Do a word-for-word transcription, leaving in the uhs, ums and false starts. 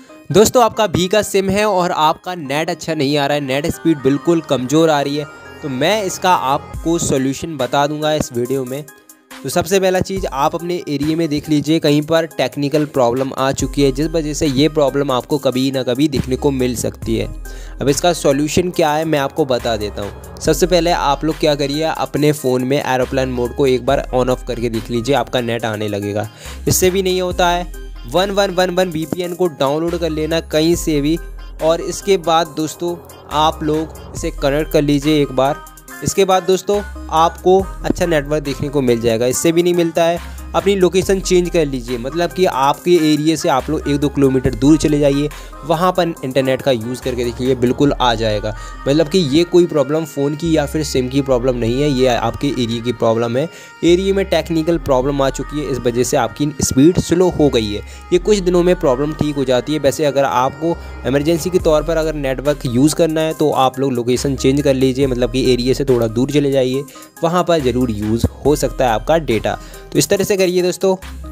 दोस्तों आपका भी का सिम है और आपका नेट अच्छा नहीं आ रहा है, नेट स्पीड बिल्कुल कमज़ोर आ रही है, तो मैं इसका आपको सॉल्यूशन बता दूंगा इस वीडियो में। तो सबसे पहला चीज़, आप अपने एरिया में देख लीजिए कहीं पर टेक्निकल प्रॉब्लम आ चुकी है जिस वजह से ये प्रॉब्लम आपको कभी ना कभी दिखने को मिल सकती है। अब इसका सॉल्यूशन क्या है मैं आपको बता देता हूँ। सबसे पहले आप लोग क्या करिए, अपने फ़ोन में एरोप्लेन मोड को एक बार ऑन ऑफ करके देख लीजिए, आपका नेट आने लगेगा। इससे भी नहीं होता है, वन वन वन वन वी पी एन को डाउनलोड कर लेना कहीं से भी, और इसके बाद दोस्तों आप लोग इसे कनेक्ट कर लीजिए एक बार। इसके बाद दोस्तों आपको अच्छा नेटवर्क देखने को मिल जाएगा। इससे भी नहीं मिलता है, अपनी लोकेशन चेंज कर लीजिए, मतलब कि आपके एरिया से आप लोग एक दो किलोमीटर दूर चले जाइए, वहाँ पर इंटरनेट का यूज़ करके देखिए बिल्कुल आ जाएगा। मतलब कि ये कोई प्रॉब्लम फ़ोन की या फिर सिम की प्रॉब्लम नहीं है, ये आपके एरिया की प्रॉब्लम है। एरिया में टेक्निकल प्रॉब्लम आ चुकी है, इस वजह से आपकी स्पीड स्लो हो गई है। ये कुछ दिनों में प्रॉब्लम ठीक हो जाती है। वैसे अगर आपको इमरजेंसी के तौर पर अगर नेटवर्क यूज़ करना है तो आप लोग लोकेशन चेंज कर लीजिए, मतलब कि एरिया से थोड़ा दूर चले जाइए, वहाँ पर ज़रूर यूज़ हो सकता है आपका डेटा। तो इस तरह से करिए दोस्तों।